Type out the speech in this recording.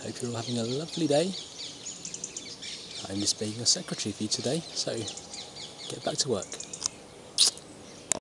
Hope you're all having a lovely day. I'm just being a secretary for you today, so get back to work.